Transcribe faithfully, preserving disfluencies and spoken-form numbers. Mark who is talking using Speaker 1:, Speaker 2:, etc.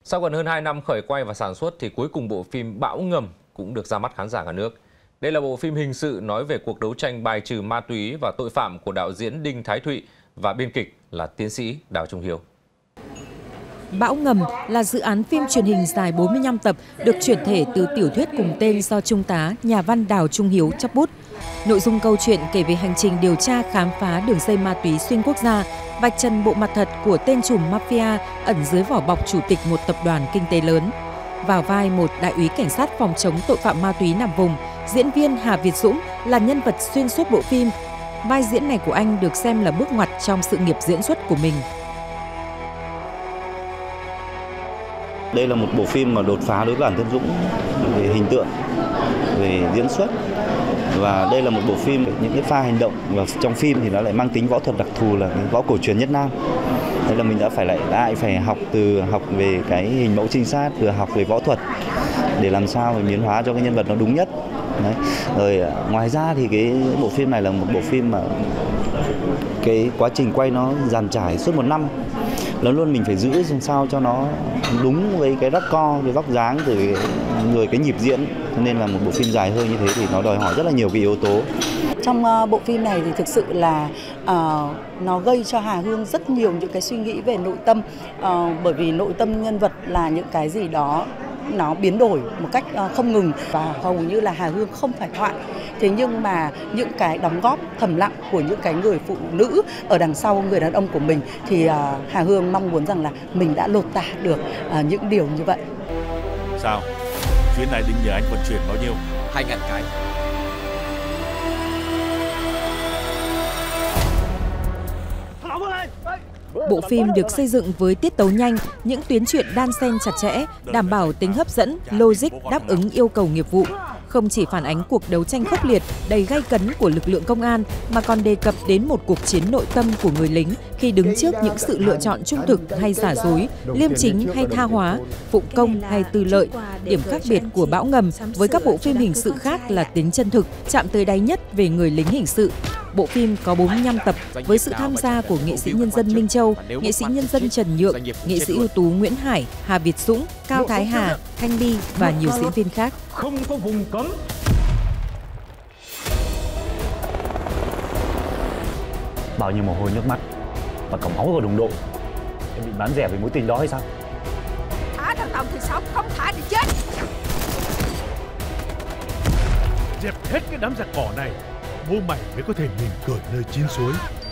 Speaker 1: Sau gần hơn hai năm khởi quay và sản xuất thì cuối cùng bộ phim Bão Ngầm cũng được ra mắt khán giả cả nước. Đây là bộ phim hình sự nói về cuộc đấu tranh bài trừ ma túy và tội phạm của đạo diễn Đinh Thái Thụy và biên kịch là tiến sĩ Đào Trung Hiếu.
Speaker 2: Bão Ngầm là dự án phim truyền hình dài bốn mươi lăm tập được chuyển thể từ tiểu thuyết cùng tên do Trung tá, nhà văn Đào Trung Hiếu chấp bút. Nội dung câu chuyện kể về hành trình điều tra khám phá đường dây ma túy xuyên quốc gia, vạch trần bộ mặt thật của tên trùm mafia ẩn dưới vỏ bọc chủ tịch một tập đoàn kinh tế lớn. Vào vai một đại úy cảnh sát phòng chống tội phạm ma túy nằm vùng, diễn viên Hà Việt Dũng là nhân vật xuyên suốt bộ phim. Vai diễn này của anh được xem là bước ngoặt trong sự nghiệp diễn xuất của mình.
Speaker 3: Đây là một bộ phim mà đột phá đối với bản thân Dũng về hình tượng, về diễn xuất. Và đây là một bộ phim những cái pha hành động và trong phim thì nó lại mang tính võ thuật đặc thù là cái võ cổ truyền nhất Nam. Đây là mình đã phải lại lại phải học từ học về cái hình mẫu trinh sát, vừa học về võ thuật để làm sao mà biến hóa cho cái nhân vật nó đúng nhất. Đấy. Rồi ngoài ra thì cái bộ phim này là một bộ phim mà cái quá trình quay nó dàn trải suốt một năm. Luôn luôn mình phải giữ làm sao cho nó đúng với cái rắc-co, cái vóc dáng rồi người cái nhịp diễn, cho nên là một bộ phim dài hơi như thế thì nó đòi hỏi rất là nhiều cái yếu tố.
Speaker 4: Trong uh, bộ phim này thì thực sự là uh, nó gây cho Hà Hương rất nhiều những cái suy nghĩ về nội tâm, uh, bởi vì nội tâm nhân vật là những cái gì đó nó biến đổi một cách uh, không ngừng và hầu như là Hà Hương không phải thoại. Thế nhưng mà những cái đóng góp thầm lặng của những cái người phụ nữ ở đằng sau người đàn ông của mình thì uh, Hà Hương mong muốn rằng là mình đã lột tả được uh, những điều như vậy.
Speaker 5: Sao? Chuyến này định nhờ anh vận chuyển bao nhiêu?
Speaker 6: Hai ngàn cái.
Speaker 2: Bộ phim được xây dựng với tiết tấu nhanh, những tuyến truyện đan xen chặt chẽ, đảm bảo tính hấp dẫn, logic, đáp ứng yêu cầu nghiệp vụ. Không chỉ phản ánh cuộc đấu tranh khốc liệt, đầy gay cấn của lực lượng công an, mà còn đề cập đến một cuộc chiến nội tâm của người lính khi đứng trước những sự lựa chọn trung thực hay giả dối, liêm chính hay tha hóa, phụng công hay tư lợi. Điểm khác biệt của Bão Ngầm với các bộ phim hình sự khác là tính chân thực, chạm tới đáy nhất về người lính hình sự. Bộ phim có bốn mươi lăm tập với sự tham gia của nghệ sĩ nhân dân Minh Châu, nghệ sĩ nhân dân Trần Nhượng, nghệ sĩ ưu tú Nguyễn Hải, Hà Việt Dũng, Cao Thái Hà, Thanh Ly và nhiều diễn viên khác.
Speaker 7: Không có vùng cấm.
Speaker 8: Bao nhiêu mồ hôi nước mắt và cả máu của đồng đội, em bị bán rẻ vì mối tình đó hay sao?
Speaker 9: Thả thằng Tòng thì sống, không thả thì chết.
Speaker 5: Dẹp hết cái đám giặc cỏ này, bố mày mới có thể mỉm cười nơi chín suối.